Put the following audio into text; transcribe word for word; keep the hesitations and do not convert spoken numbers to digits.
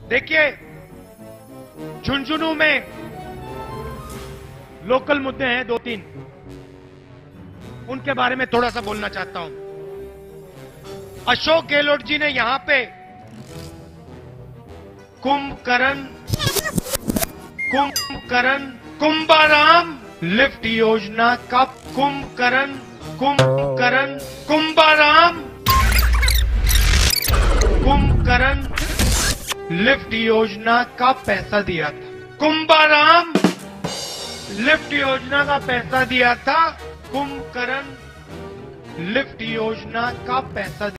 देखिए, झुंझुनू में लोकल मुद्दे हैं दो तीन, उनके बारे में थोड़ा सा बोलना चाहता हूं। अशोक गहलोत जी ने यहां पे कुंभकर्ण कुंभकर्ण कुंभाराम लिफ्ट योजना का कुंभकर्ण कुंभकर्ण कुंभाराम कुंभकर्ण लिफ्ट योजना का पैसा दिया था। कुंभाराम लिफ्ट योजना का पैसा दिया था। कुंभकर्ण लिफ्ट योजना का पैसा